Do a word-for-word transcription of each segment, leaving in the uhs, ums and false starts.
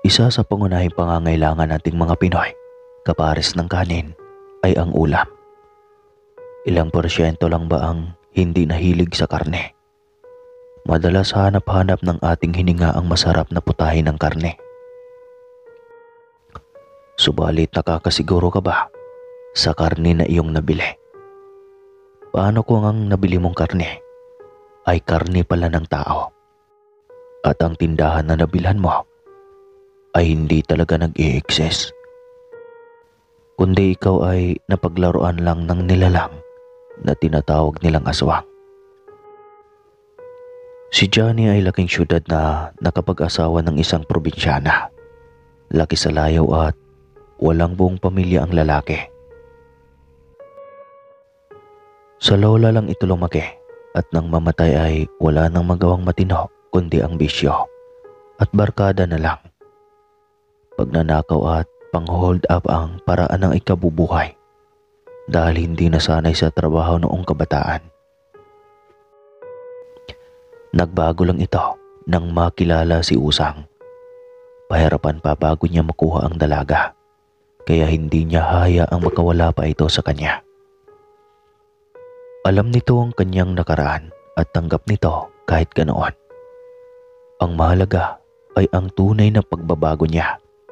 Isa sa pangunahing pangangailangan nating mga Pinoy, kapares ng kanin, ay ang ulam. Ilang porsyento lang ba ang hindi nahilig sa karne? Madalas hanap-hanap ng ating hininga ang masarap na putahe ng karne. Subalit nakakasiguro ka ba sa karne na iyong nabili? Paano kung ang nabili mong karne ay karne pala ng tao? At ang tindahan na nabilhan mo ay hindi talaga nag-i-exist, kundi ikaw ay napaglaruan lang ng nilalang na tinatawag nilang aswang. Si Johnny ay laking syudad na nakapag-asawa ng isang probinsyana. Laki sa layaw at walang buong pamilya ang lalaki. Sa lola lang ito lumaki at nang mamatay ay wala nang magawang matino kundi ang bisyo at barkada na lang. Pagnanakaw at pang-hold up ang paraan ng ikabubuhay dahil hindi nasanay sa trabaho noong kabataan. Nagbago lang ito nang makilala si Usang. Pahirapan pa bago niya makuha ang dalaga, kaya hindi niya hayaang makawala pa ito sa kanya. Alam nito ang kanyang nakaraan at tanggap nito kahit ganoon. Ang mahalaga ay ang tunay na pagbabago niya.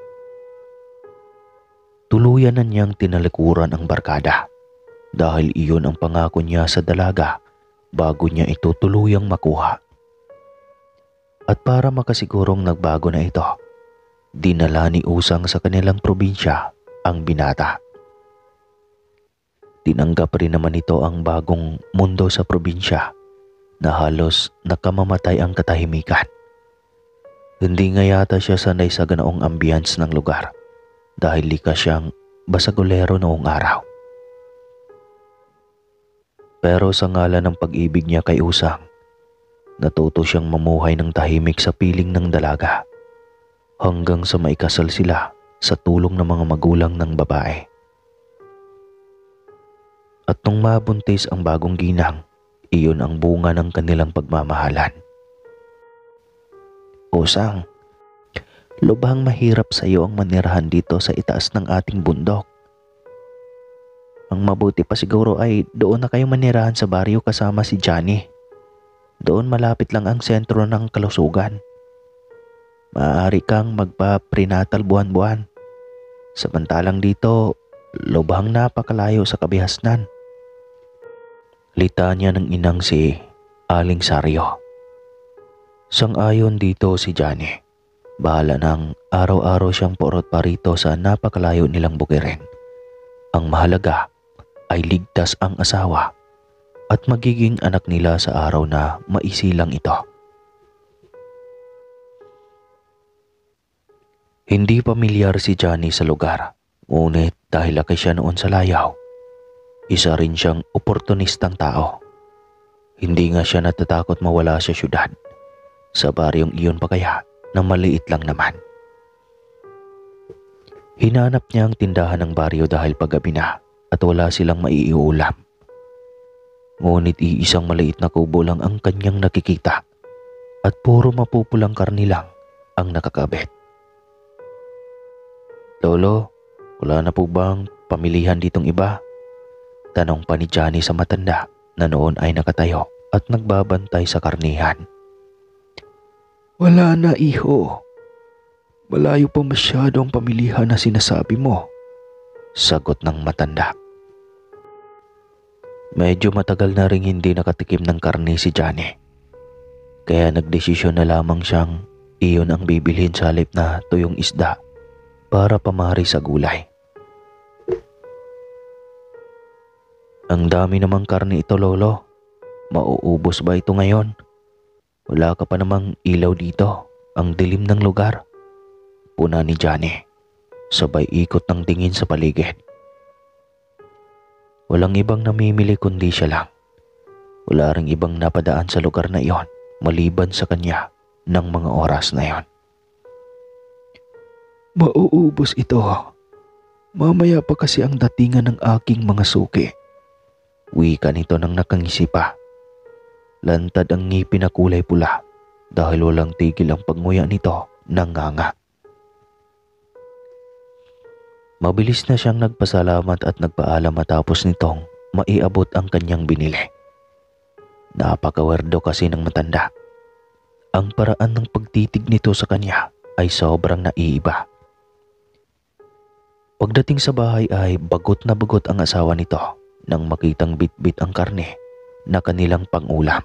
Tuluyan na niyang tinalikuran ang barkada dahil iyon ang pangako niya sa dalaga bago niya ito tuluyang makuha. At para makasigurong nagbago na ito, dinala ni Usang sa kanilang probinsya ang binata. Tinanggap rin naman ito ang bagong mundo sa probinsya na halos nakamamatay ang katahimikan. Hindi nga yata siya sanay sa ganoong ambience ng lugar dahil likas siyang basagolero noong araw. Pero sa ngalan ng pag-ibig niya kay Usang, natuto siyang mamuhay ng tahimik sa piling ng dalaga hanggang sa maikasal sila sa tulong ng mga magulang ng babae. At nung mabuntis ang bagong ginang, iyon ang bunga ng kanilang pagmamahalan. Usang, lubhang mahirap sa iyo ang manirahan dito sa itaas ng ating bundok. Ang mabuti pa siguro ay doon na kayo manirahan sa baryo kasama si Johnny. Doon malapit lang ang sentro ng kalusugan. Maaari kang magpa-prenatal buwan-buwan. Samantalang dito, lubhang napakalayo sa kabihasnan. Litanya ng inang si Aling Saryo. Sang-ayon dito si Johnny. Bahala ng araw-araw siyang porot pa rito sa napakalayo nilang bukirin. Ang mahalaga ay ligtas ang asawa at magiging anak nila sa araw na maisilang ito. Hindi pamilyar si Johnny sa lugar, ngunit dahil laki siya noon sa layaw, isa rin siyang oportunistang tao. Hindi nga siya natatakot mawala sa syudad, sa baryong iyon pa kaya na maliit lang naman. Hinanap niya ang tindahan ng baryo dahil paggabi na at wala silang maiiulam. Ngunit iisang maliit na kubo lang ang kanyang nakikita at puro mapupulang karni lang ang nakakabit. Lolo, wala na po bang pamilihan ditong iba? Tanong pa ni Johnny sa matanda na noon ay nakatayo at nagbabantay sa karnihan. Wala na, iho. Malayo pa masyado ang pamilihan na sinasabi mo, sagot ng matanda. Medyo matagal na ring hindi nakatikim ng karne si Johnny, kaya nagdesisyon na lamang siyang iyon ang bibilhin sa halip na tuyong isda para pamari sa gulay. Ang dami namang karne ito, Lolo. Mauubos ba ito ngayon? Wala ka pa namang ilaw dito. Ang dilim ng lugar. Puna ni Johnny, sabay ikot ng tingin sa paligid. Walang ibang namimili kundi siya lang. Wala ring ibang napadaan sa lugar na iyon maliban sa kanya ng mga oras na iyon. Mauubos ito. Mamaya pa kasi ang datingan ng aking mga suki. Wika nito nang nakangisi pa. Lantad ang ngipin na kulay pula dahil walang tigil ang pagnguya nito ng nganga. Mabilis na siyang nagpasalamat at nagpaalam matapos nitong maiabot ang kanyang binili. Napakawerdo kasi ng matanda. Ang paraan ng pagtitig nito sa kanya ay sobrang naiiba. Pagdating sa bahay ay bagot na bagot ang asawa nito nang makitang bit-bit ang karne na kanilang pang-ulam.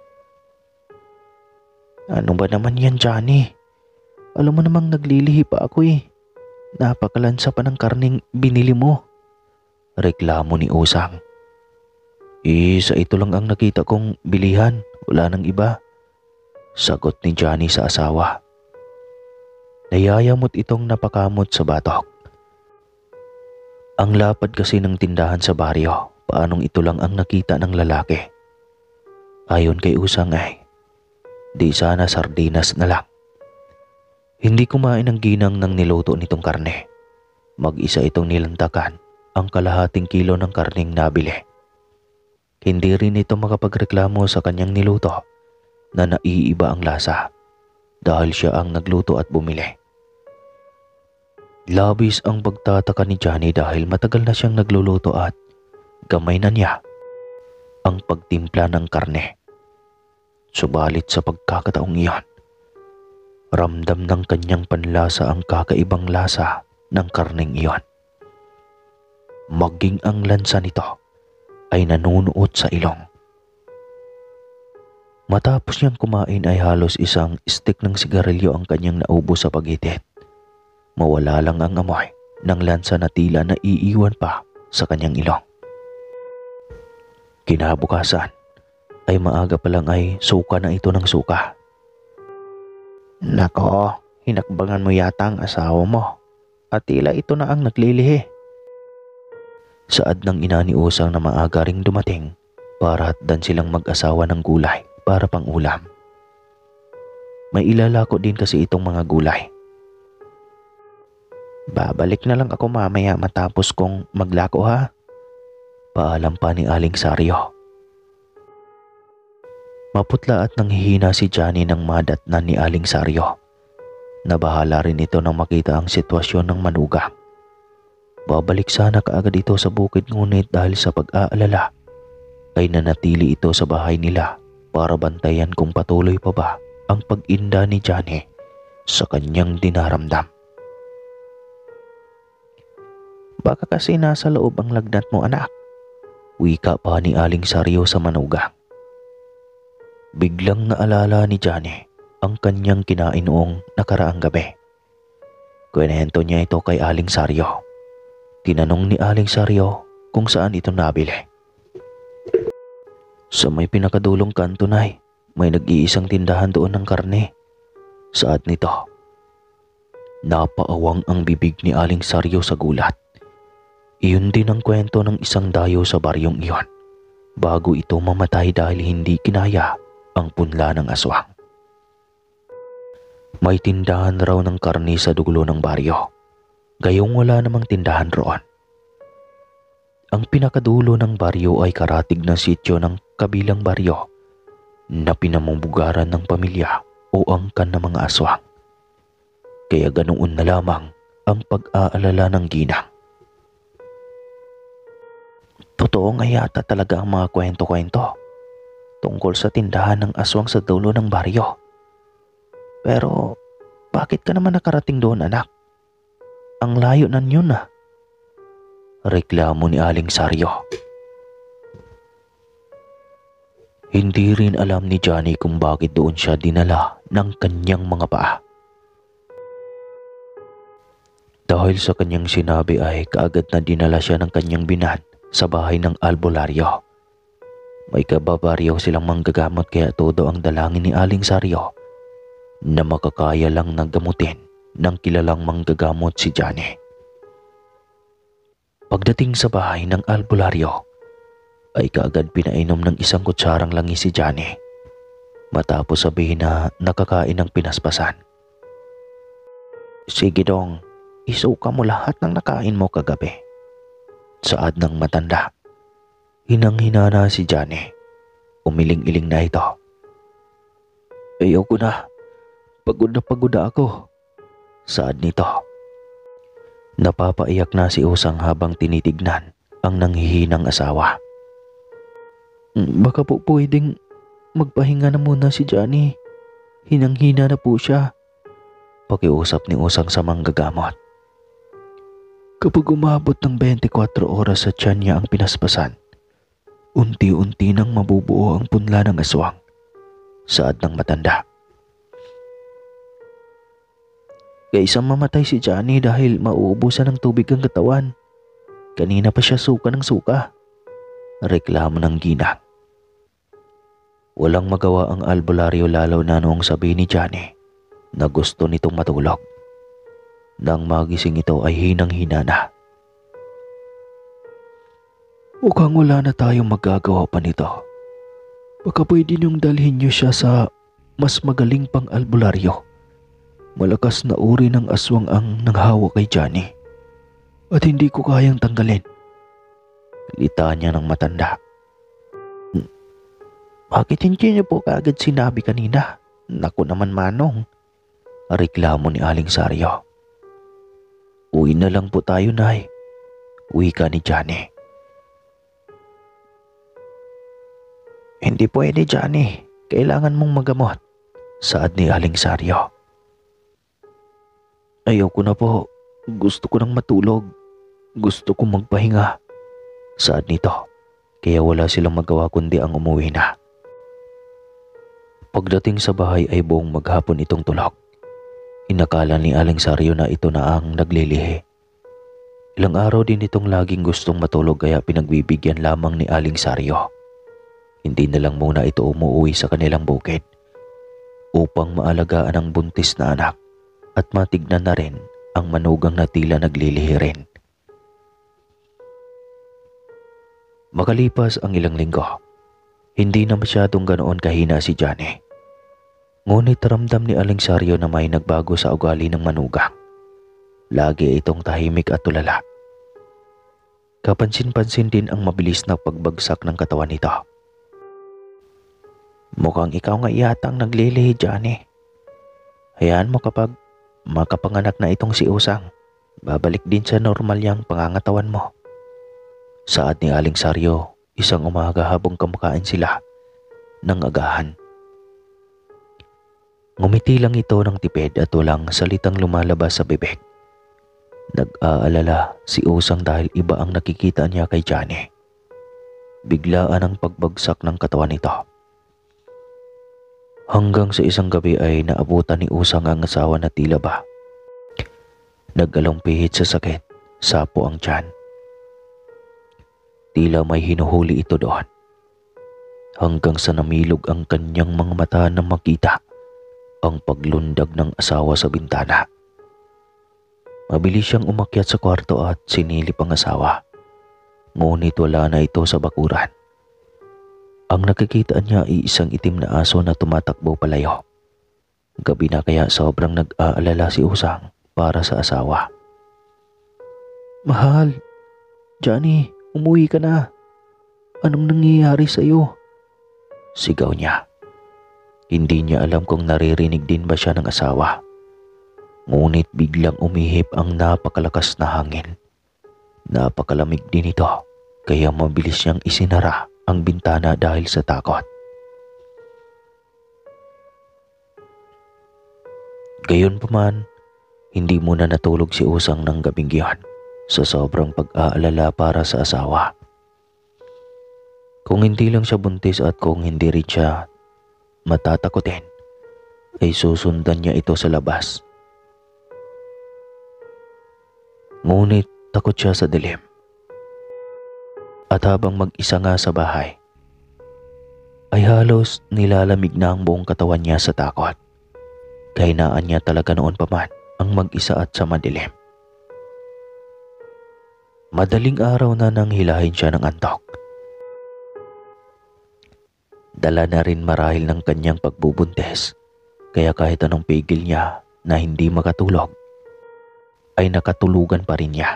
Ano ba naman yan, Johnny? Alam mo namang naglilihi pa ako eh. Napakalansa pa ng karning binili mo. Reklamo ni Usang. Eh, sa ito lang ang nakita kong bilihan. Wala nang iba. Sagot ni Johnny sa asawa. Nayayamot itong napakamot sa batok. Ang lapad kasi ng tindahan sa baryo. Paanong ito lang ang nakita ng lalaki? Ayon kay Usang ay, di sana sardinas na lang. Hindi kumain ng ginang ng niluto nitong karne. Mag-isa itong nilantakan ang kalahating kilo ng karning nabili. Hindi rin ito makapagreklamo sa kanyang niluto na naiiba ang lasa dahil siya ang nagluto at bumili. Labis ang pagtataka ni Johnny dahil matagal na siyang nagluluto at gamay na niya ang pagtimpla ng karne. Subalit sa pagkakataong iyon, ramdam ng kanyang panlasa ang kakaibang lasa ng karneng iyon. Maging ang lansa nito ay nanunuot sa ilong. Matapos niyang kumain ay halos isang stick ng sigarilyo ang kanyang naubo sa pagitit. Mawala lang ang amoy ng lansa na tila na iiwan pa sa kanyang ilong. Kinabukasan ay maaga pa lang ay suka na ito ng suka. Nako, hinakbangan mo yata ang asawa mo at tila ito na ang naglilihi. Saad ng ina ni Usang na maaga ring dumating para hatdan silang mag-asawa ng gulay para pang ulam. May ilalako din kasi itong mga gulay. Babalik na lang ako mamaya matapos kong maglako ha. Paalam pa ni Aling Saryo. Maputla at nanghihina si Johnny nang madatnan ni Aling Saryo. Nabahala rin ito nang makita ang sitwasyon ng manugang. Babalik sana kaagad ito sa bukid ngunit dahil sa pag-aalala ay nanatili ito sa bahay nila para bantayan kung patuloy pa ba ang pag-inda ni Johnny sa kanyang dinaramdam. Baka kasi nasa loob ang lagnat mo, anak. Wika pa ni Aling Saryo sa manugang. Biglang naalala ni Johnny ang kanyang kinain noong nakaraang gabi. Kwento niya ito kay Aling Saryo. Tinanong ni Aling Saryo kung saan ito nabili. Sa may pinakadulong kanto, Nay, may nag-iisang tindahan doon ng karne. Saad nito. Napaawang ang bibig ni Aling Saryo sa gulat. Iyon din ang kwento ng isang dayo sa baryong iyon bago ito mamatay dahil hindi kinaya ang punla ng aswang. May tindahan raw ng karne sa dulo ng baryo, gayong wala namang tindahan roon. Ang pinakadulo ng baryo ay karatig na sityo ng kabilang baryo na pinamumugaran ng pamilya o angkan ng mga aswang. Kaya ganoon na lamang ang pag-aalala ng ginang. Totoo nga yata talaga ang mga kwento-kwento tungkol sa tindahan ng aswang sa dulo ng baryo. Pero bakit ka naman nakarating doon, anak? Ang layo na yun ah. Reklamo ni Aling Saryo. Hindi rin alam ni Johnny kung bakit doon siya dinala ng kanyang mga paa. Dahil sa kanyang sinabi ay kaagad na dinala siya ng kanyang binan sa bahay ng albularyo. May kababaryo silang manggagamot kaya todo ang dalangin ni Aling Saryo na makakaya lang nagamutin ng kilalang manggagamot si Johnny. Pagdating sa bahay ng albularyo ay kaagad pinainom ng isang kutsarang langis si Johnny matapos sabihin na nakakain ng pinaspasan. Sige dong, isuka mo lahat ng nakain mo kagabi. Saad ng matanda. Hinang-hina na si Johnny. Umiling-iling na ito. Ayoko na. Pagod na pagod na ako. Saad nito. Napapaiyak na si Usang habang tinitignan ang nanghihinang asawa. "Mm, Baka po pwedeng magpahinga na muna si Johnny. Hinang-hina na po siya," pakiusap ni Usang sa manggagamot. "Kapag umabot ng twenty-four oras sa tiyan niya ang pinaspasan, unti-unti nang mabubuo ang punla ng aswang," saad ng matanda. "Kaisang mamatay si Johnny dahil mauubusan ng tubig ang katawan. Kanina pa siya suka ng suka," reklamo ng ginang. Walang magawa ang albularyo lalo na noong sabi ni Johnny na gusto nitong matulog. Nang magising ito ay hinang-hina na. "Mukhang wala na tayong magagawa pa nito. Baka pwede niyong dalhin niyo siya sa mas magaling pang albularyo. Malakas na uri ng aswang ang nanghawa kay Johnny at hindi ko kayang tanggalin," salita niya ng matanda. "Bakit hindi niyo po kaagad sinabi kanina? Naku naman, Manong," reklamo ni Aling Saryo. "Uwi na lang po tayo, Nay," wika ni Johnny. "Hindi pwede, Johnny. Kailangan mong magamot," saad ni Aling Saryo. "Ayoko na po. Gusto ko nang matulog. Gusto kong magpahinga," saad nito. Kaya wala silang magawa kundi ang umuwi na. Pagdating sa bahay ay buong maghapon itong tulog. Inakala ni Aling Saryo na ito na ang naglilihi. Ilang araw din itong laging gustong matulog kaya pinagbibigyan lamang ni Aling Saryo. Hindi na lang muna ito umuwi sa kanilang bukid upang maalagaan ang buntis na anak at matignan na rin ang manugang na tila naglilihi rin. Makalipas ang ilang linggo, hindi na masyadong ganoon kahina si Johnny. Ngunit ramdam ni Aling Saryo na may nagbago sa ugali ng manugang. Lagi itong tahimik at tulala. Kapansin-pansin din ang mabilis na pagbagsak ng katawan nito. "Mukhang ikaw nga yata ang naglilihi, Johnny. Hayaan mo kapag makapanganak na itong si Usang, babalik din sa normal yang pangangatawan mo," saad ni Aling Saryo isang umaga habang kumakain sila ng agahan. Ngumiti lang ito ng tipid at walang salitang lumalabas sa bibig. Nag-aalala si Usang dahil iba ang nakikita niya kay Johnny. Biglaan ang pagbagsak ng katawan nito. Hanggang sa isang gabi ay naabutan ni Usang ang asawa na tila ba nag-along pihit sa sakit, sapo ang tiyan. Tila may hinuhuli ito doon. Hanggang sa namilog ang kanyang mga mata na makita ang paglundag ng asawa sa bintana. Mabilis siyang umakyat sa kwarto at sinilip ang asawa. Ngunit wala na ito sa bakuran. Ang nakikita niya ay isang itim na aso na tumatakbo palayo. Gabi na kaya sobrang nag-aalala si Usang para sa asawa. "Mahal, Johnny, umuwi ka na. Anong nangyayari sa iyo?" sigaw niya. Hindi niya alam kung naririnig din ba siya ng asawa. Ngunit biglang umihip ang napakalakas na hangin. Napakalamig din ito, kaya mabilis niyang isinara ang bintana dahil sa takot. Gayunpaman, hindi muna natulog si Usang ng gabing iyon sa sobrang pag-aalala para sa asawa. Kung hindi lang siya buntis at kung hindi rin siya matatakotin, ay susundan niya ito sa labas. Ngunit takot siya sa dilim. At habang mag-isa nga sa bahay, ay halos nilalamig na ang buong katawan niya sa takot. Kahinaan niya talaga noon pa man ang mag-isa at sa madilim. Madaling araw na nang hilahin siya ng antok. Dala na rin marahil ng kanyang pagbubuntis, kaya kahit anong pigil niya na hindi makatulog, ay nakatulugan pa rin niya.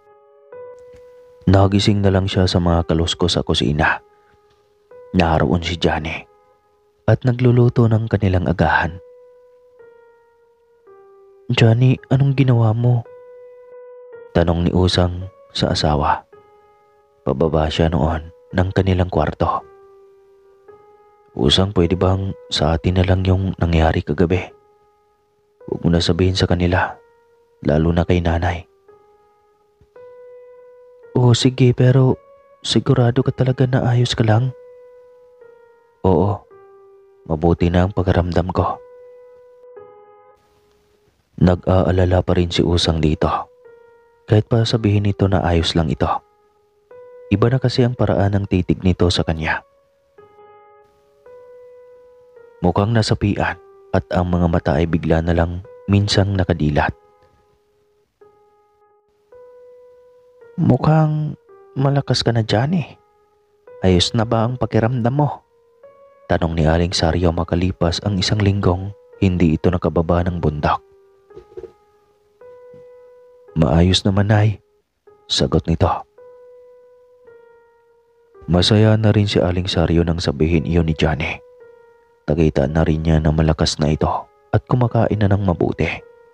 Nagising na lang siya sa mga kaluskos sa kusina. Naroon si Johnny at nagluluto ng kanilang agahan. "Johnny, anong ginawa mo?" Tanong ni Usang sa asawa. Pababa siya noon ng kanilang kwarto. Usang, pwede bang sa atin na lang yung nangyari kagabi? Huwag mo na sabihin sa kanila, lalo na kay nanay. Oo, sige, pero sigurado ka talaga na ayos ka lang? Oo, mabuti na ang pagkaramdam ko. Nag-aalala pa rin si Usang dito. Kahit pa sabihin nito na ayos lang ito. Iba na kasi ang paraan ng titig nito sa kanya. Mukhang nasapian at ang mga mata ay bigla na lang minsang nakadilat. Mukhang malakas ka na dyan eh. Ayos na ba ang pakiramdam mo? Tanong ni Aling Saryo makalipas ang isang linggong hindi ito nakababa ng bundok. Maayos naman, Nay, sagot nito. Masaya na rin si Aling Saryo nang sabihin iyon ni Johnny. Nakita na rin niya na malakas na ito at kumakain na ng mabuti.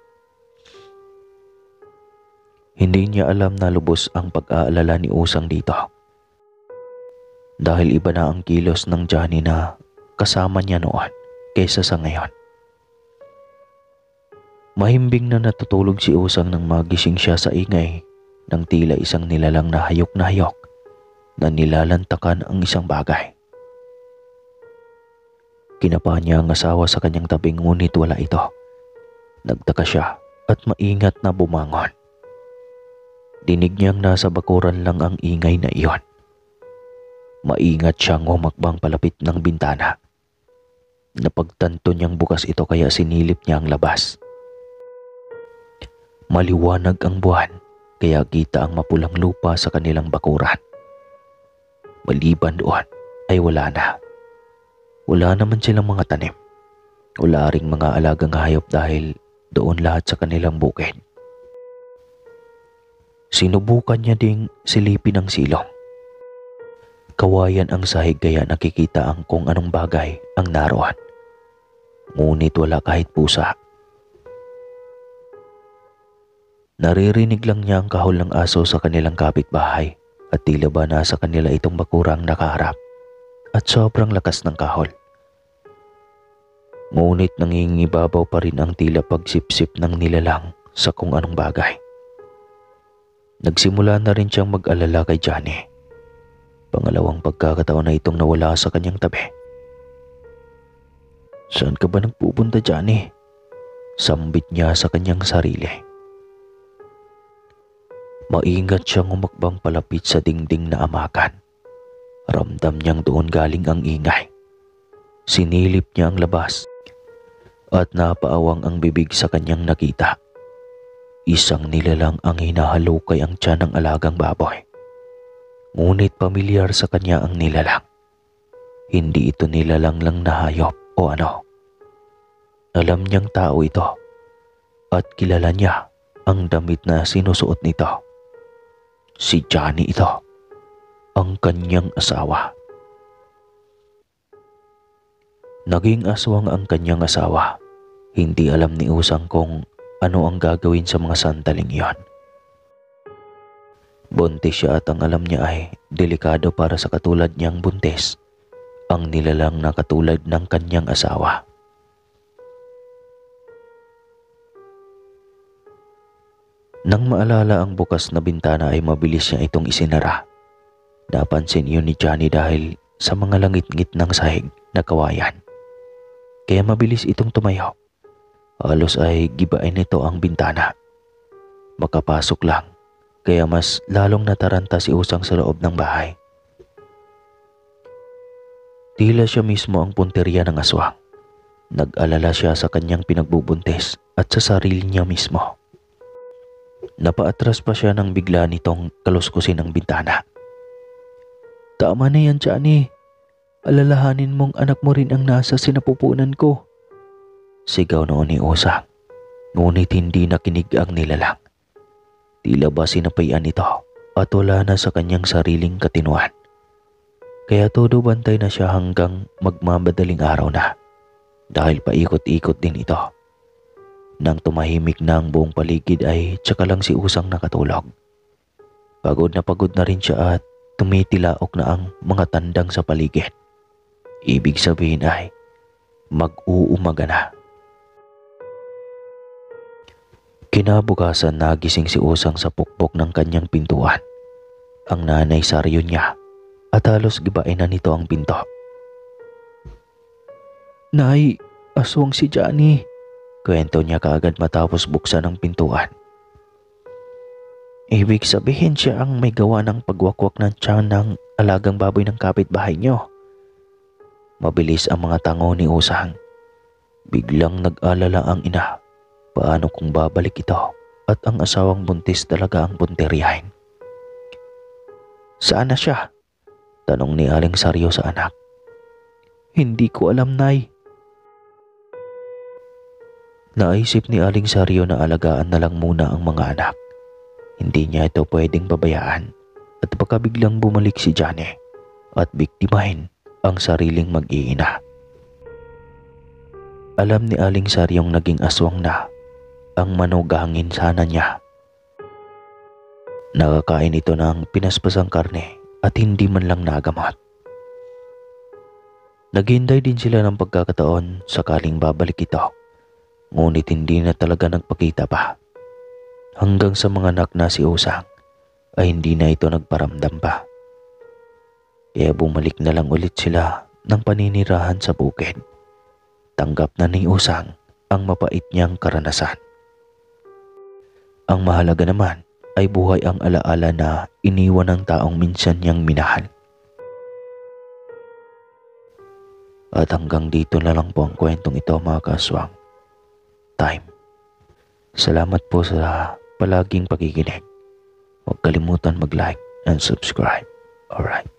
Hindi niya alam na lubos ang pag-aalala ni Usang dito. Dahil iba na ang kilos ng Johnny na kasama niya noon kaysa sa ngayon. Mahimbing na natutulog si Usang nang magising siya sa ingay ng tila isang nilalang na hayok na hayok na nilalantakan ang isang bagay. Kinapa niya ang asawa sa kanyang tabing ngunit wala ito. Nagtaka siya at maingat na bumangon. Dinig niyang nasa bakuran lang ang ingay na iyon. Maingat siyang humakbang palapit ng bintana. Napagtanto niyang bukas ito kaya sinilip niya ang labas. Maliwanag ang buwan kaya kita ang mapulang lupa sa kanilang bakuran. Maliban doon ay wala na. Wala naman silang mga tanim. Wala ring mga alagang hayop dahil doon lahat sa kanilang bukid. Sinubukan niya ding silipin ang silong. Kawayan ang sahig kaya nakikita ang kung anong bagay ang naroon. Ngunit wala kahit pusa. Naririnig lang niya ang kahol ng aso sa kanilang kapitbahay at tila ba nasa kanila itong bakurang nakaharap at sobrang lakas ng kahol. Ngunit nangingibabaw pa rin ang tila pagsipsip ng nilalang sa kung anong bagay. Nagsimula na rin siyang mag-alala kay Johnny. Pangalawang pagkakataon na itong nawala sa kanyang tabi. Saan ka ba nagpupunta, Johnny? Sambit niya sa kanyang sarili. Maingat siyang humakbang palapit sa dingding na amakan. Ramdam niyang doon galing ang ingay. Sinilip niya ang labas at napaawang ang bibig sa kanyang nakita. Isang nilalang ang hinahalukay ang tiyan ng alagang baboy. Ngunit pamilyar sa kanya ang nilalang. Hindi ito nilalang lang na hayop o ano. Alam niyang tao ito at kilala niya ang damit na sinusuot nito. Si Johnny ito, ang kanyang asawa. Naging aswang ang kanyang asawa. Hindi alam ni Usang kung ano ang gagawin sa mga sandaling iyon. Buntis siya at ang alam niya ay delikado para sa katulad niyang buntis, ang nilalang na katulad ng kanyang asawa. Nang maalala ang bukas na bintana ay mabilis niya itong isinara. Napansin iyon ni Johnny dahil sa mga langit-ngit ng sahig na kawayan. Kaya mabilis itong tumayo. Halos ay gibain nito ang bintana. Makapasok lang, kaya mas lalong nataranta si Usang sa loob ng bahay. Tila siya mismo ang punteriya ng aswang. Nag-alala siya sa kanyang pinagbubuntis at sa sarili niya mismo. Napaatras pa siya nang bigla nitong kaluskusin ang bintana. Tama na yan, Johnny. Alalahanin mong anak mo rin ang nasa sinapupunan ko. Sigaw noon ni Usang. Ngunit hindi nakinig ang nilalang. Tila ba sinapayan ito at wala na sa kanyang sariling katinuan. Kaya todo bantay na siya hanggang magmamadaling araw na. Dahil paikot-ikot din ito. Nang tumahimik na ang buong paligid ay tsaka lang si Usang nakatulog. Pagod na pagod na rin siya at tumitilaok na ang mga tandang sa paligid. Ibig sabihin ay mag-uumaga na. Kinabukasan nagising si Usang sa pukpok ng kanyang pintuan. Ang nanay Saryo niya at halos gibain na nito ang pinto. "Nay, aswang si Johnny," kwento niya kaagad matapos buksan ang pintuan. "Ibig sabihin siya ang may gawa ng pagwakwak ng tiyan ng alagang baboy ng kapitbahay niyo." Mabilis ang mga tango ni Usang. Biglang nag-alala ang ina. Paano kung babalik ito at ang asawang buntis talaga ang punteriyahin? "Saan na siya?" tanong ni Aling Saryo sa anak. "Hindi ko alam, Nay." Naisip ni Aling Saryo na alagaan na lang muna ang mga anak. Hindi niya ito pwedeng babayaan at baka biglang bumalik si Johnny at biktimahin ang sariling mag-iina. Alam ni Aling Saryong naging aswang na ang manugangin sana niya. Nakakain ito ng pinaspasang karne at hindi man lang nagamot. Naghintay din sila ng pagkakataon sakaling babalik ito, ngunit hindi na talaga nagpakita pa. Hanggang sa mga anak na si Usang ay hindi na ito nagparamdam pa. Kaya bumalik na lang ulit sila ng paninirahan sa bukid. Tanggap na ni Usang ang mapait niyang karanasan. Ang mahalaga naman ay buhay ang alaala na iniwan ng taong minsan niyang minahal. At hanggang dito na lang po ang kwentong ito, mga kaswang. Time. Salamat po sa palaging pakikinig. Huwag kalimutan mag-like and subscribe. Alright.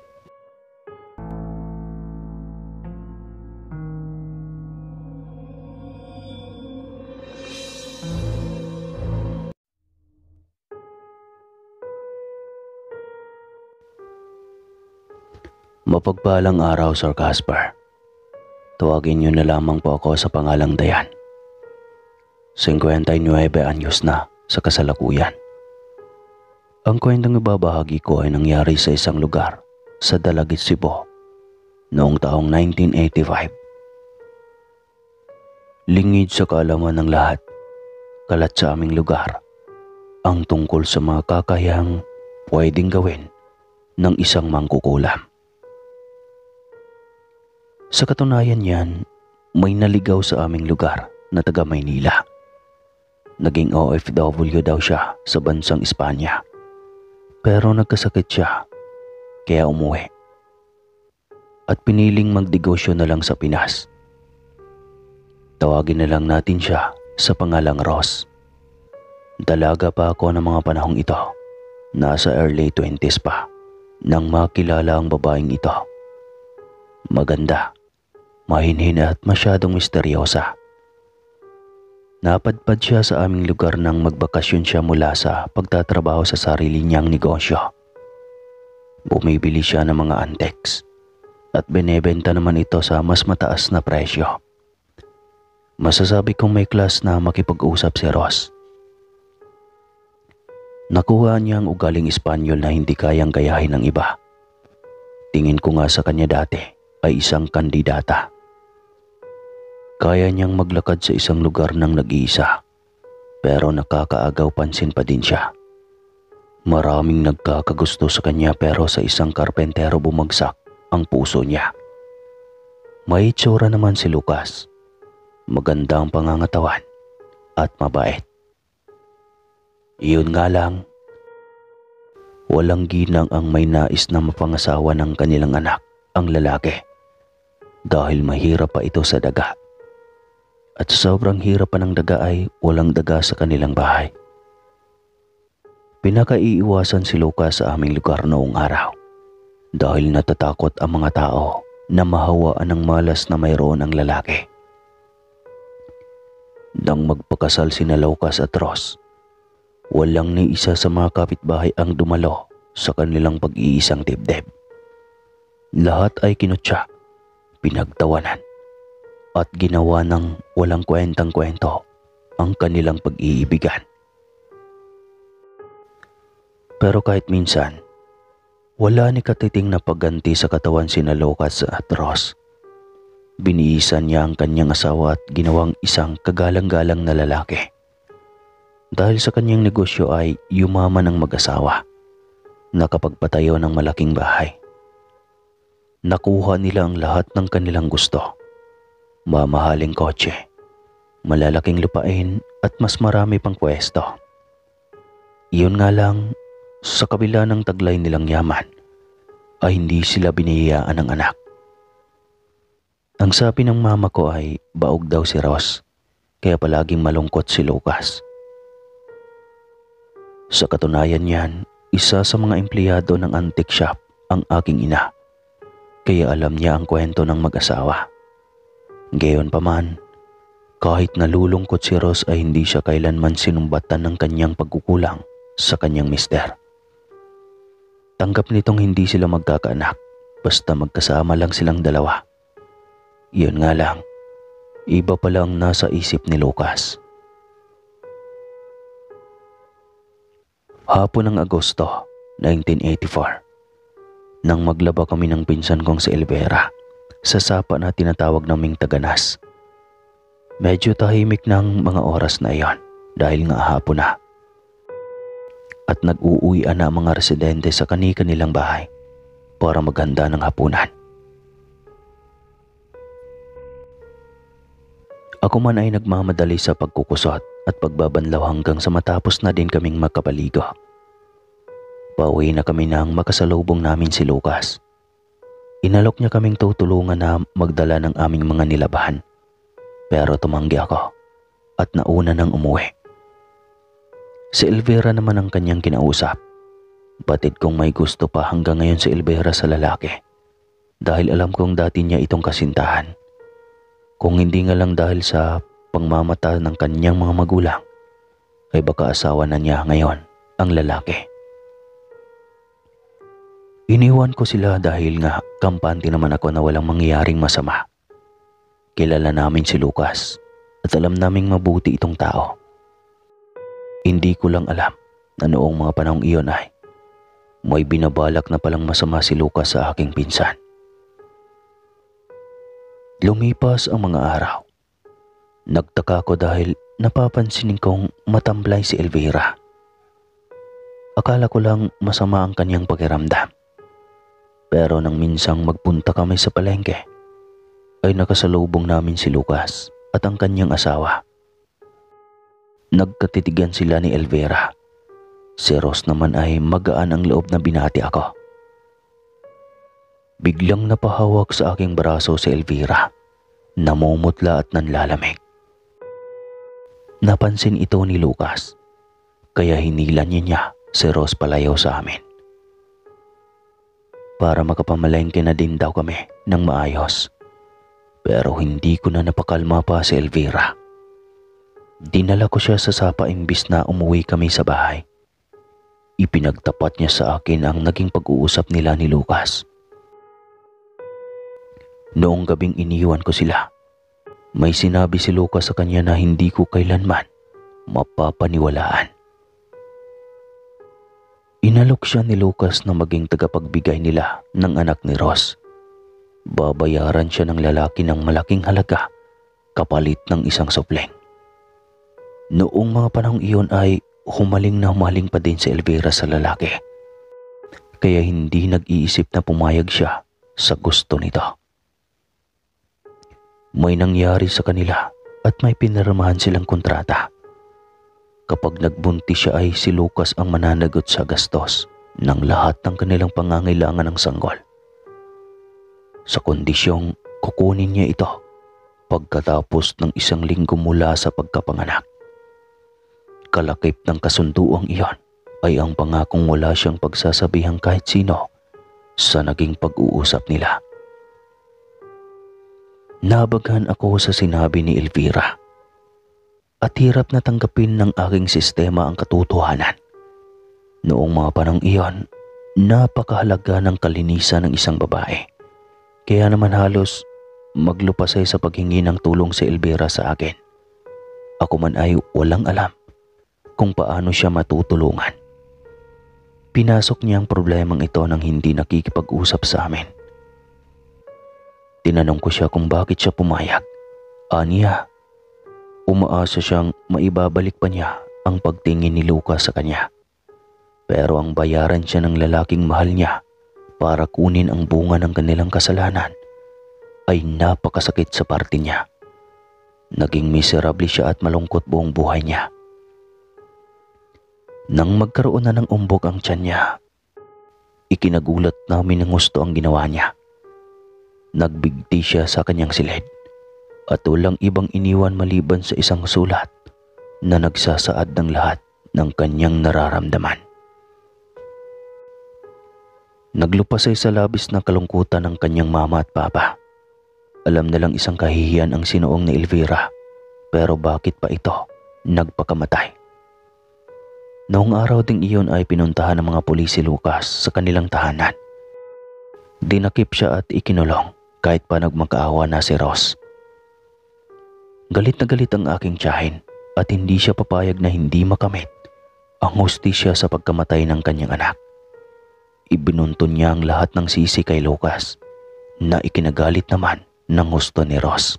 Mapagpalang araw, Sir Casper. Tuwagin niyo na lamang po ako sa pangalang Dayan. fifty-nine anyos na sa kasalukuyan. Ang kwentong ibabahagi ko ay nangyari sa isang lugar sa Dalagit, Cebu noong taong nineteen eighty-five. Lingid sa kaalaman ng lahat, kalat sa aming lugar ang tungkol sa mga kakayahang pwedeng gawin ng isang mangkukulam. Sa katunayan niyan, may naligaw sa aming lugar na taga Maynila. Naging O F W daw siya sa bansang Espanya. Pero nagkasakit siya, kaya umuwi. At piniling magdegosyo na lang sa Pinas. Tawagin na lang natin siya sa pangalang Ross. Dalaga pa ako ng mga panahong ito. Nasa early twenties pa nang makilala ang babaeng ito. Maganda, mahinhin at masyadong misteryosa. Napadpad siya sa aming lugar nang magbakasyon siya mula sa pagtatrabaho sa sarili niyang negosyo. Bumibili siya ng mga antiques at binebenta naman ito sa mas mataas na presyo. Masasabi kong may class na makipag-usap si Ross. Nakuha niya ang ugaling Espanyol na hindi kayang gayahin ng iba. Tingin ko nga sa kanya dati ay isang kandidata. Kaya niyang maglakad sa isang lugar ng nag-iisa, pero nakakaagaw pansin pa din siya. Maraming nagkakagusto sa kanya pero sa isang karpentero bumagsak ang puso niya. May itsura naman si Lucas. Maganda ang pangangatawan at mabait. Iyon nga lang, walang ginang ang may nais na mapangasawa ng kanilang anak, ang lalaki. Dahil mahirap pa ito sa daga. At sa sobrang hirap pa ng daga ay walang daga sa kanilang bahay. Pinakaiiwasan si Lucas sa aming lugar noong araw. Dahil natatakot ang mga tao na mahawaan ng malas na mayroon ang lalaki. Nang magpakasal sina Lucas at Ross, walang ni isa sa mga kapitbahay ang dumalo sa kanilang pag-iisang dibdib. Lahat ay kinutya, pinagtawanan, at ginawa ng walang kwentang kwento ang kanilang pag-iibigan. Pero kahit minsan, wala ni Katiting na pagganti sa katawan sina Lucas at Ross. Binihisan niya ang kanyang asawa at ginawang isang kagalang-galang na lalaki. Dahil sa kanyang negosyo ay yumaman ang mag-asawa, nakapagpatayo ng malaking bahay. Nakuha nila ang lahat ng kanilang gusto. Mamahaling kotse, malalaking lupain at mas marami pang pwesto. Iyon nga lang, sa kabila ng taglay nilang yaman, ay hindi sila biniyayaan ng anak. Ang sabi ng mama ko ay baog daw si Ross, kaya palaging malungkot si Lucas. Sa katunayan niyan, isa sa mga empleyado ng antique shop ang aking ina, kaya alam niya ang kwento ng mag-asawa. Gayon pa man, kahit nalulungkot si Ross ay hindi siya kailanman sinumbatan ng kanyang pagkukulang sa kanyang mister. Tanggap nitong hindi sila magkakaanak, basta magkasama lang silang dalawa. Iyon nga lang, iba pala ang nasa isip ni Lucas. Hapon ng Agosto, nineteen eighty-four. Nang maglaba kami ng pinsan kong si Elvira, sa sapa na tinatawag naming Taganas. Medyo tahimik ng mga oras na iyon dahil nga hapon na. At nag-uuwian na ang mga residente sa kani-kanilang bahay para maghanda ng hapunan. Ako man ay nagmamadali sa pagkukusot at pagbabanlaw hanggang sa matapos na din kaming magkapaligo. Pauwi na kami nang makasalubong namin si Lucas. Inalok niya kaming tutulungan na magdala ng aming mga nilabahan. Pero tumanggi ako at nauna nang umuwi. Si Elvira naman ang kanyang kinausap. Batid kong may gusto pa hanggang ngayon si Elvira sa lalaki. Dahil alam kong dati niya itong kasintahan. Kung hindi nga lang dahil sa pangmamata ng kanyang mga magulang, ay baka asawa na niya ngayon ang lalaki. Iniwan ko sila dahil nga kampante naman ako na walang mangyayaring masama. Kilala namin si Lucas at alam naming mabuti itong tao. Hindi ko lang alam na noong mga panahong iyon ay may binabalak na palang masama si Lucas sa aking pinsan. Lumipas ang mga araw. Nagtaka ko dahil napapansin kong matamblay si Elvira. Akala ko lang masama ang kanyang pakiramdam. Pero nang minsang magpunta kami sa palengke, ay nakasalubong namin si Lucas at ang kanyang asawa. Nagkatitigan sila ni Elvira. Si Ross naman ay magaan ang loob na binati ako. Biglang napahawak sa aking braso si Elvira, namumutla at nanlalamig. Napansin ito ni Lucas, kaya hinilan niya niya si Ross palayo sa amin. Para makapamalengke na din daw kami ng maayos. Pero hindi ko na napakalma pa si Elvira. Dinala ko siya sa sapa imbis na umuwi kami sa bahay. Ipinagtapat niya sa akin ang naging pag-uusap nila ni Lucas. Noong gabing iniwan ko sila, may sinabi si Lucas sa kanya na hindi ko kailanman mapapaniwalaan. Inalok siya ni Lucas na maging tagapagbigay nila ng anak ni Ross. Babayaran siya ng lalaki ng malaking halaga kapalit ng isang supling. Noong mga panahong iyon ay humaling na humaling pa din si Elvira sa lalaki. Kaya hindi nag-iisip na pumayag siya sa gusto nito. May nangyari sa kanila at may pinirmahan silang kontrata. Kapag nagbuntis siya ay si Lucas ang mananagot sa gastos ng lahat ng kanilang pangangailangan ng sanggol. Sa kondisyong kukunin niya ito pagkatapos ng isang linggo mula sa pagkapanganak. Kalakip ng kasunduang iyon ay ang pangakong wala siyang pagsasabihang kahit sino sa naging pag-uusap nila. Nabaghan ako sa sinabi ni Elvira at hirap na tanggapin ng aking sistema ang katotohanan. Noong mga panahong iyon, napakahalaga ng kalinisan ng isang babae. Kaya naman halos maglupasay sa paghingi ng tulong si Elvira sa akin. Ako man ay walang alam kung paano siya matutulungan. Pinasok niya ang problemang ito nang hindi nakikipag-usap sa amin. Tinanong ko siya kung bakit siya pumayag. Aniya, umaasa siyang maibabalik pa niya ang pagtingin ni Lucas sa kanya. Pero ang bayaran siya ng lalaking mahal niya para kunin ang bunga ng kanilang kasalanan ay napakasakit sa parte niya. Naging miserable siya at malungkot buong buhay niya. Nang magkaroon na ng umbok ang tiyan niya, ikinagulat namin ng gusto ang ginawa niya. Nagbigti siya sa kanyang silid at walang ibang iniwan maliban sa isang sulat na nagsasaad ng lahat ng kanyang nararamdaman. Naglupasay sa labis na kalungkutan ng kanyang mama at papa. Alam nilang isang kahihiyan ang sinuong ni Elvira, pero bakit pa ito nagpakamatay? Noong araw ding iyon ay pinuntahan ng mga pulis si Lucas sa kanilang tahanan. Dinakip siya at ikinulong kahit pa nagmagkaawa na si Ross. Galit na galit ang aking tiyahin at hindi siya papayag na hindi makamit ang hustisya sa pagkamatay ng kanyang anak. Ibinuntun niya ang lahat ng sisi kay Lucas na ikinagalit naman ng husto ni Ross.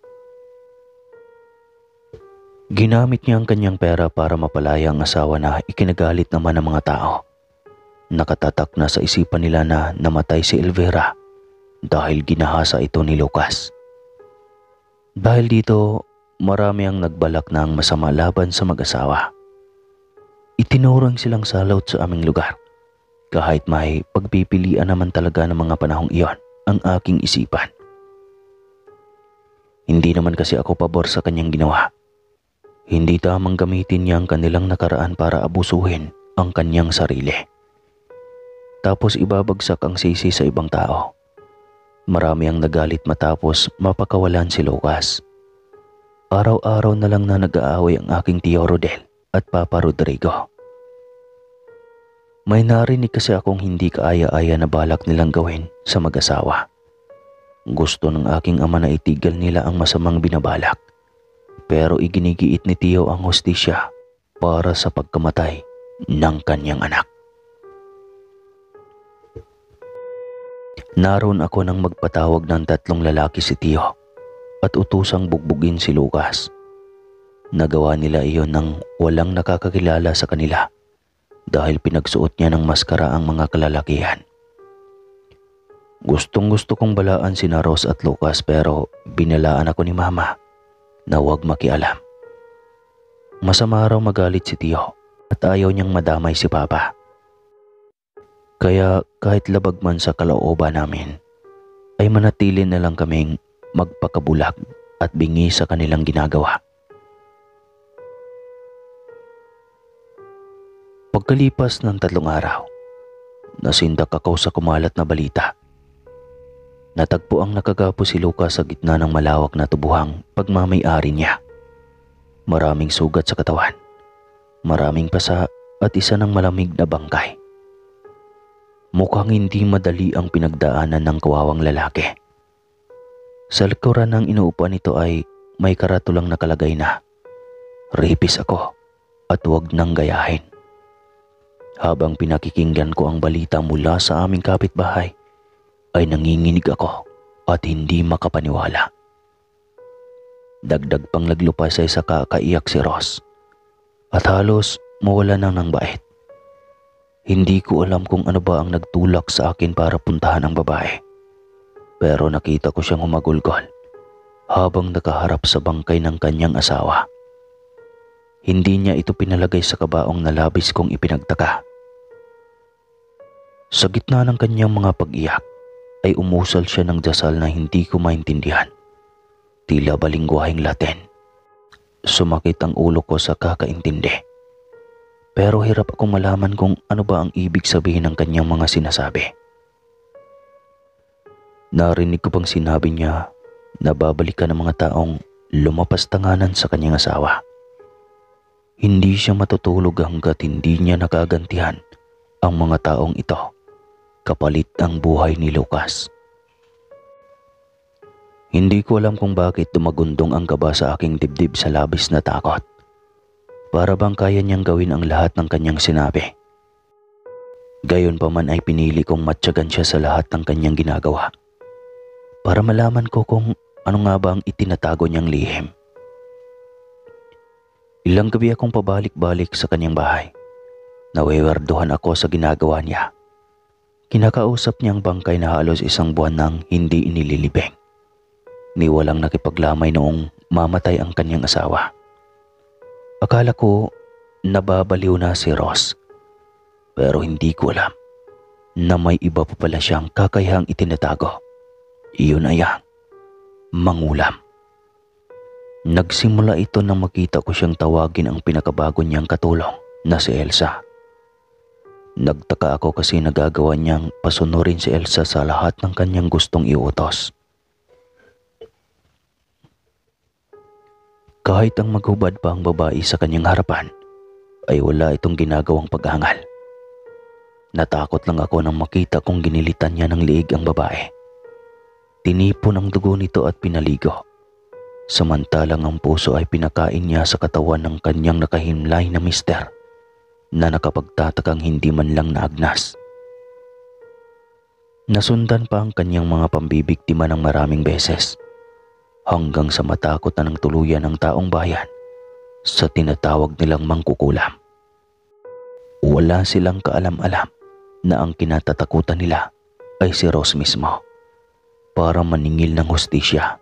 Ginamit niya ang kanyang pera para mapalaya ang asawa na ikinagalit naman ng mga tao. Nakatatak na sa isipan nila na namatay si Elvira dahil ginahasa ito ni Lucas. Dahil dito, marami ang nagbalak ng masama laban sa mag-asawa. Itinurong silang salot sa aming lugar. Kahit may pagpipilian naman talaga ng mga panahong iyon ang aking isipan. Hindi naman kasi ako pabor sa kanyang ginawa. Hindi tamang gamitin niya ang kanilang nakaraan para abusuhin ang kanyang sarili. Tapos ibabagsak ang sisi sa ibang tao. Marami ang nagalit matapos mapakawalan si Lucas. Araw-araw na lang na nag-aaway ang aking tiyo Rodel at Papa Rodrigo. May narinig kasi akong hindi kaaya-aya na balak nilang gawin sa mag-asawa. Gusto ng aking ama na itigil nila ang masamang binabalak. Pero iginigiit ni Tiyo ang hustisya para sa pagkamatay ng kanyang anak. Naroon ako nang magpatawag ng tatlong lalaki si Tiyo at utusang bugbugin si Lucas. Nagawa nila iyon nang walang nakakakilala sa kanila dahil pinagsuot niya ng maskara ang mga kalalakihan. Gustong gusto kong balaan sina Ross at Lucas pero binalaan ako ni Mama na huwag makialam. Masama raw magalit si Tiyo at ayaw niyang madamay si Papa. Kaya kahit labag man sa kalooban namin, ay manatili na lang kaming magpakabulag at bingi sa kanilang ginagawa. Pagkalipas ng tatlong araw, nasindak ako sa kumalat na balita. Natagpo ang nakagapo si Lucas sa gitna ng malawak na tubuhang pagmamay-ari niya. Maraming sugat sa katawan, maraming pasa at isa ng malamig na bangkay. Mukhang hindi madali ang pinagdaanan ng kawawang lalaki. Sa likuran ng inuupuan nito ay may karatulang nakalagay na, "Ripis ako at huwag nang gayahin." Habang pinakikinggan ko ang balita mula sa aming kapitbahay, ay nanginginig ako at hindi makapaniwala. Dagdag pang naglupasay sa kakaiyak si Ross at halos mawala na ng bait. Hindi ko alam kung ano ba ang nagtulak sa akin para puntahan ang babae. Pero nakita ko siyang humagulgol habang nakaharap sa bangkay ng kanyang asawa. Hindi niya ito pinalagay sa kabaong na labis kong ipinagtaka. Sa gitna ng kanyang mga pag-iyak, ay umusal siya ng dasal na hindi ko maintindihan. Tila balingguahing Latin. Sumakit ang ulo ko sa kakaintindi. Pero hirap akong malaman kung ano ba ang ibig sabihin ng kanyang mga sinasabi. Narinig ko pang sinabi niya na babalikan ng mga taong lumapas tanganan sa kanyang asawa. Hindi siya matutulog hanggat hindi niya nakagantihan ang mga taong ito kapalit ang buhay ni Lucas. Hindi ko alam kung bakit dumagundong ang kaba sa aking dibdib sa labis na takot. Para bang kaya niyang gawin ang lahat ng kanyang sinabi. Gayon pa man ay pinili kong matyagan siya sa lahat ng kanyang ginagawa. Para malaman ko kung ano nga ba ang itinatago niyang lihim. Ilang gabi akong pabalik-balik sa kanyang bahay. Nawewerduhan ako sa ginagawa niya. Kinakausap niya ang bangkay na halos isang buwan nang hindi inililibing. Ni walang nakipaglamay noong mamatay ang kanyang asawa. Akala ko nababaliw na si Ross. Pero hindi ko alam na may iba pa pala siyang kakayahang itinatago. Iyon ay ang mangulam. Nagsimula ito nang makita ko siyang tawagin ang pinakabago niyang katulong na si Elsa. Nagtaka ako kasi nagagawa niyang pasunurin si Elsa sa lahat ng kanyang gustong iutos. Kahit ang maghubad pa ang babae sa kanyang harapan, ay wala itong ginagawang paghangal. Natakot lang ako nang makita kong ginilitan niya ng liig ang babae. Tinipon ang dugo nito at pinaligo. Samantalang ang puso ay pinakain niya sa katawan ng kanyang nakahimlay na mister na nakapagtatakang hindi man lang naagnas. Nasundan pa ang kanyang mga pambibiktima ng maraming beses hanggang sa matakot na ng tuluyan ng taong bayan sa tinatawag nilang mangkukulam. Wala silang kaalam-alam na ang kinatatakutan nila ay si Ross mismo para maningil ng hustisya.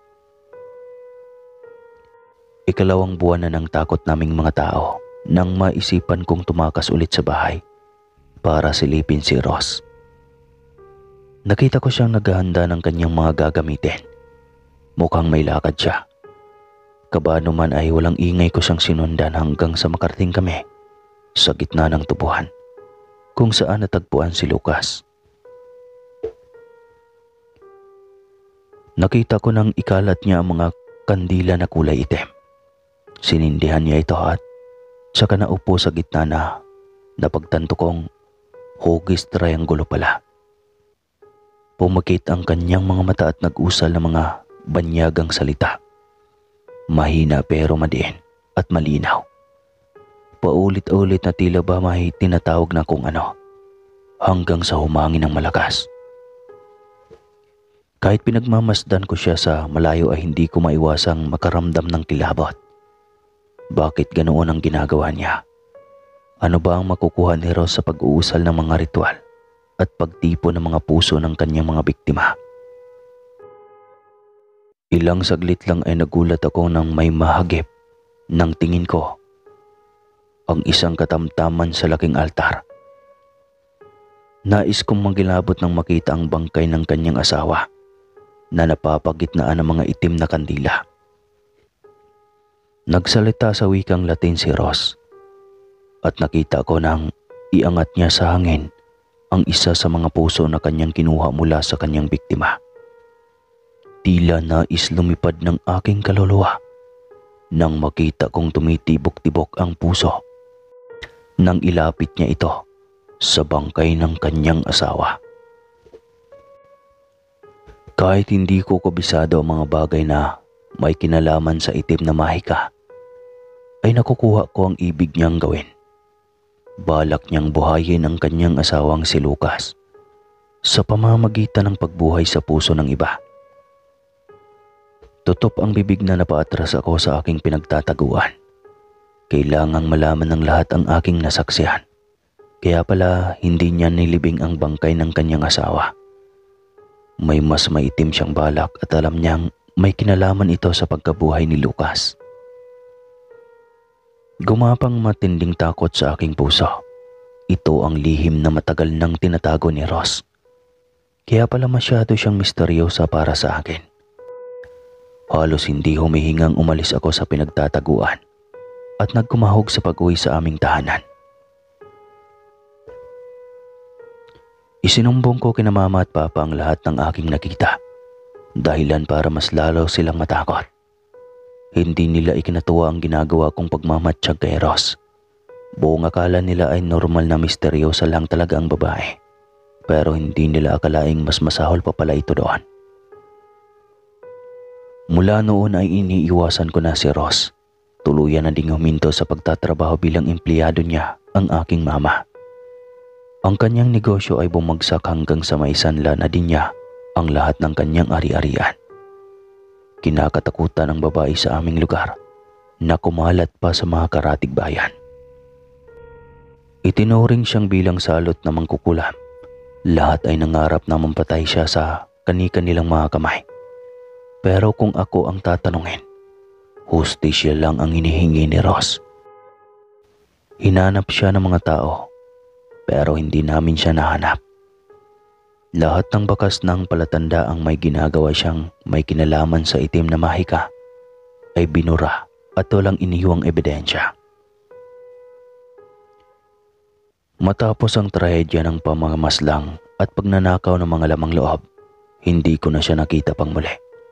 Ikalawang buwan na ng takot naming mga tao nang maisipan kong tumakas ulit sa bahay para silipin si Ross. Nakita ko siyang naghahanda ng kanyang mga gagamitin. Mukhang may lakad siya. Kabado man ay walang ingay ko siyang sinundan hanggang sa makarating kami sa gitna ng tubuhan kung saan natagpuan si Lucas. Nakita ko nang ikalat niya ang mga kandila na kulay itim. Sinindihan niya ito at saka naupo sa gitna na napagtanto kong hugis triangulo pala. Pumakit ang kanyang mga mata at nag-usal ng mga banyagang salita. Mahina pero madiin at malinaw. Paulit-ulit na tila ba may tinatawag na kung ano hanggang sa humangin ng malakas. Kahit pinagmamasdan ko siya sa malayo ay hindi ko maiwasang makaramdam ng kilabot. Bakit ganoon ang ginagawa niya? Ano ba ang makukuha ni Ross sa pag-uusal ng mga ritual at pagtipo ng mga puso ng kanyang mga biktima? Ilang saglit lang ay nagulat ako nang may mahagip ng tingin ko ang isang katamtaman sa laking altar. Nais kong magilabot nang makita ang bangkay ng kanyang asawa na napapagitnaan ng mga itim na kandila. Nagsalita sa wikang Latin si Ross at nakita ko nang iangat niya sa hangin ang isa sa mga puso na kanyang kinuha mula sa kanyang biktima. Tila nais lumipad ng aking kaluluwa nang makita kong tumitibok-tibok ang puso nang ilapit niya ito sa bangkay ng kanyang asawa. Kahit hindi ko kabisado ang mga bagay na may kinalaman sa itim na mahika, ay nakukuha ko ang ibig niyang gawin. Balak niyang buhayin ang kanyang asawang si Lucas sa pamamagitan ng pagbuhay sa puso ng iba. Tutop ang bibig na napaatras ako sa aking pinagtataguan. Kailangang malaman ng lahat ang aking nasaksihan. Kaya pala hindi niya nilibing ang bangkay ng kanyang asawa. May mas maitim siyang balak at alam niyang may kinalaman ito sa pagkabuhay ni Lucas. Gumapang matinding takot sa aking puso. Ito ang lihim na matagal nang tinatago ni Ross. Kaya pala masyado siyang misteryosa para sa akin. Halos hindi humihingang umalis ako sa pinagtataguan at nagkumahog sa pag-uwi sa aming tahanan. Isinumbong ko kina mama at papa ang lahat ng aking nakita, dahilan para mas lalo silang matakot. Hindi nila ikinatuwa ang ginagawa kong pagmamatsyag kay Ross. Buong akala nila ay normal na misteryosa lang talaga ang babae, pero hindi nila akalaing mas masahol pa pala ito doon. Mula noon ay iniiwasan ko na si Ross. Tuluyan na ding huminto sa pagtatrabaho bilang empleyado niya ang aking mama. Ang kanyang negosyo ay bumagsak hanggang sa maisanla na din niya ang lahat ng kanyang ari-arian. Kinakatakutan ng babae sa aming lugar na kumalat pa sa mga karatig bayan. Itinuring siyang bilang salot na mangkukulam. Lahat ay nangarap na mampatay siya sa kani-kanilang mga kamay. Pero kung ako ang tatanungin, hustisya lang ang hinihingi ni Ross. Hinanap siya ng mga tao, pero hindi namin siya nahanap. Lahat ng bakas ng palatanda ang may ginagawa siyang may kinalaman sa itim na mahika ay binura at walang iniwang ebidensya. Matapos ang trahedya ng pamamamaslang at pagnanakaw ng mga lamang loob, hindi ko na siya nakita pang muli.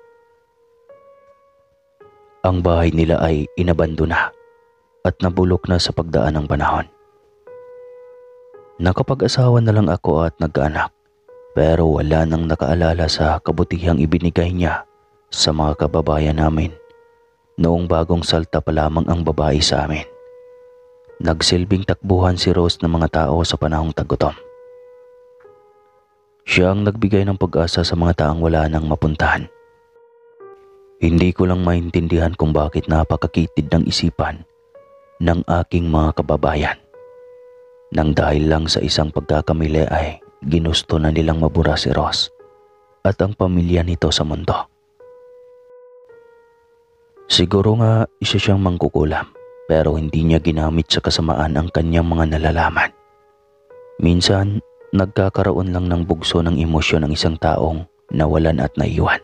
Ang bahay nila ay inabandona at nabulok na sa pagdaan ng panahon. Nakapag-asawa na lang ako at nagkaanak, pero wala nang nakaalala sa kabutihang ibinigay niya sa mga kababayan namin noong bagong salta pa lamang ang babae sa amin. Nagsilbing takbuhan si Rose ng mga tao sa panahong tagutom. Siya ang nagbigay ng pag-asa sa mga taong wala nang mapuntahan. Hindi ko lang maintindihan kung bakit napakakitid ng isipan ng aking mga kababayan. Nang dahil lang sa isang pagkakamili ay ginusto na nilang mabura si Ross at ang pamilya nito sa mundo. Siguro nga isa siyang mangkukulam, pero hindi niya ginamit sa kasamaan ang kanyang mga nalalaman. Minsan, nagkakaroon lang ng bugso ng emosyon ng isang taong nawalan at naiwan.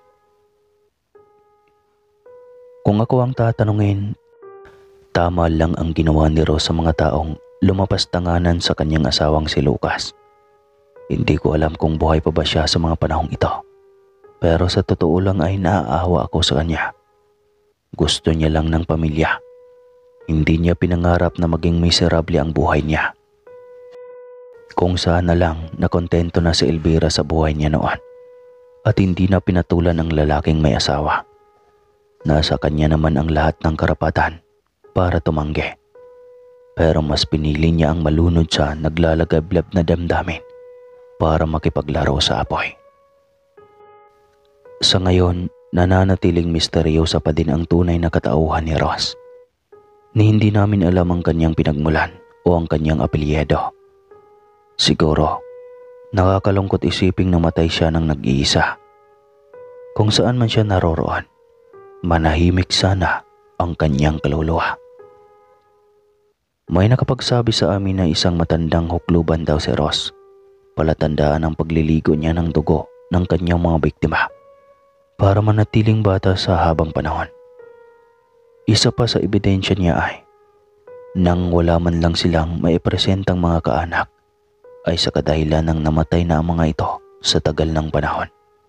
Kung ako ang tatanungin, tama lang ang ginawa ni Ross sa mga taong lumapas tanganan sa kanyang asawang si Lucas. Hindi ko alam kung buhay pa ba siya sa mga panahong ito. Pero sa totoo lang ay naaawa ako sa kanya. Gusto niya lang ng pamilya. Hindi niya pinangarap na maging miserable ang buhay niya. Kung saan na lang nakontento na si Elvira sa buhay niya noon at hindi na pinatulan ang lalaking may asawa. Nasa kanya naman ang lahat ng karapatan para tumanggi. Pero mas pinili niya ang malunod sa naglalagablab na damdamin para makipaglaro sa apoy. Sa ngayon, nananatiling misteryosa pa din ang tunay na katauhan ni Ross. Ni hindi namin alam ang kanyang pinagmulan o ang kanyang apelyido. Siguro, nakakalungkot isiping namatay siya ng nag-iisa. Kung saan man siya naroroon, manahimik sana ang kanyang kaluluwa. May nakapagsabi sa amin na isang matandang hukluban daw si Ross. Palatandaan ang pagliligo niya ng dugo ng kanyang mga biktima para manatiling bata sa habang panahon. Isa pa sa ebidensya niya ay nang wala man lang silang maipresentang mga kaanak ay sa kadahilan ng namatay na ang mga ito sa tagal ng panahon.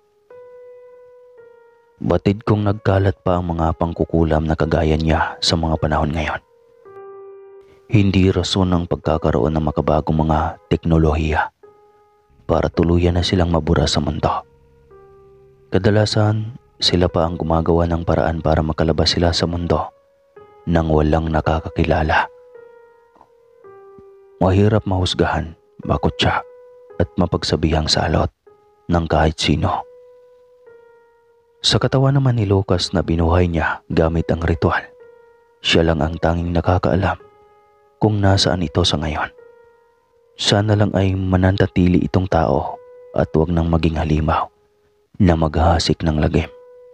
Batid kong nagkalat pa ang mga pangkukulam na kagaya niya sa mga panahon ngayon. Hindi rason ang pagkakaroon ng makabagong mga teknolohiya para tuluyan na silang mabura sa mundo. Kadalasan, sila pa ang gumagawa ng paraan para makalabas sila sa mundo nang walang nakakakilala. Mahirap mahusgahan, makutsa at mapagsabihang salot ng kahit sino. Sa katawan naman ni Lucas na binuhay niya gamit ang ritual, siya lang ang tanging nakakaalam kung nasaan ito sa ngayon. Sana lang ay mananatili itong tao at huwag nang maging halimaw na maghahasik ng lagim.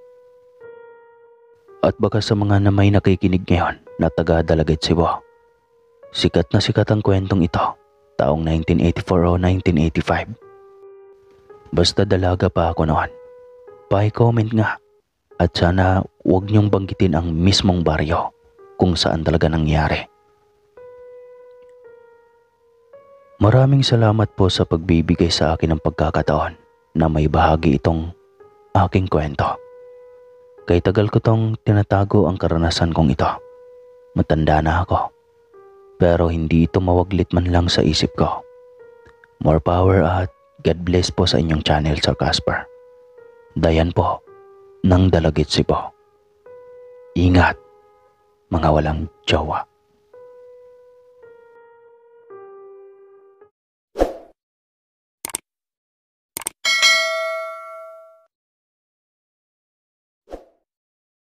At baka sa mga na may nakikinig ngayon na taga Dalagit Cebu, sikat na sikat ang kwentong ito taong nineteen eighty-four o nineteen eighty-five. Basta dalaga pa ako noon. Pa-comment nga at sana huwag niyong banggitin ang mismong baryo kung saan talaga nangyari. Maraming salamat po sa pagbibigay sa akin ng pagkakataon na may bahagi itong aking kwento. Kay tagal ko tong tinatago ang karanasan kong ito. Matanda na ako, pero hindi ito mawaglit man lang sa isip ko. More power at God bless po sa inyong channel, Sir Casper. Dayan po. ng Dalagit Cebu. Ingat, mga walang jowa.